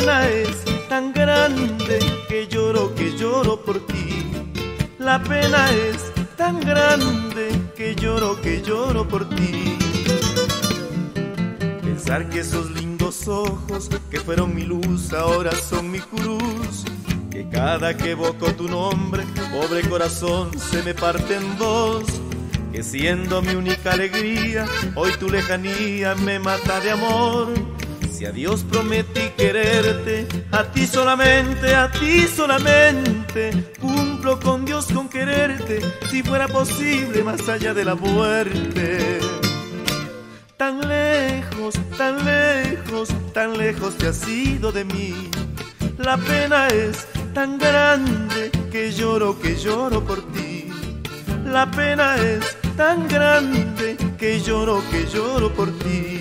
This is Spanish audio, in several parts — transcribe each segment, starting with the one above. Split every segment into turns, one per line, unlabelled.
pena es tan grande que lloro por ti. La pena es tan grande que lloro por ti. Pensar que esos lindos ojos que fueron mi luz ahora son mi cruz, que cada que evoco tu nombre, pobre corazón, se me parte en dos, que siendo mi única alegría, hoy tu lejanía me mata de amor. Si a Dios prometí quererte, a ti solamente, cumplo con Dios con quererte, si fuera posible más allá de la muerte. Tan lejos, tan lejos, tan lejos te has ido de mí. La pena es tan grande que lloro por ti. La pena es tan grande que lloro por ti.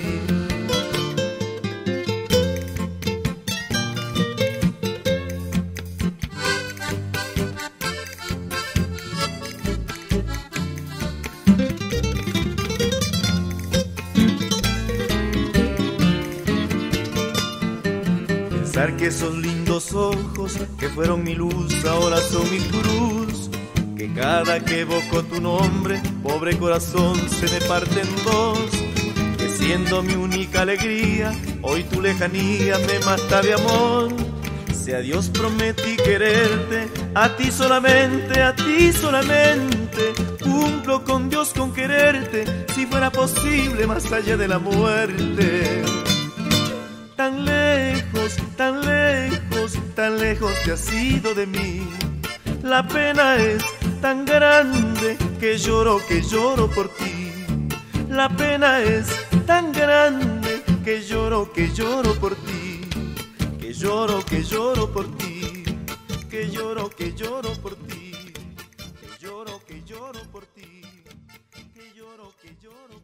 Pensar que esos lindos ojos que fueron mi luz ahora son mi cruz, que cada que evoco tu nombre, pobre corazón, se me parte en dos, que siendo mi única alegría, hoy tu lejanía me mata de amor. Si a Dios prometí quererte, a ti solamente, cumplo con Dios con quererte, si fuera posible más allá de la muerte. Tan lejos, tan lejos, tan lejos te has ido de mí. La pena es tan grande que lloro por ti. La pena es tan grande que lloro por ti. Que lloro por ti. Que lloro por ti. Que lloro por ti. Que lloro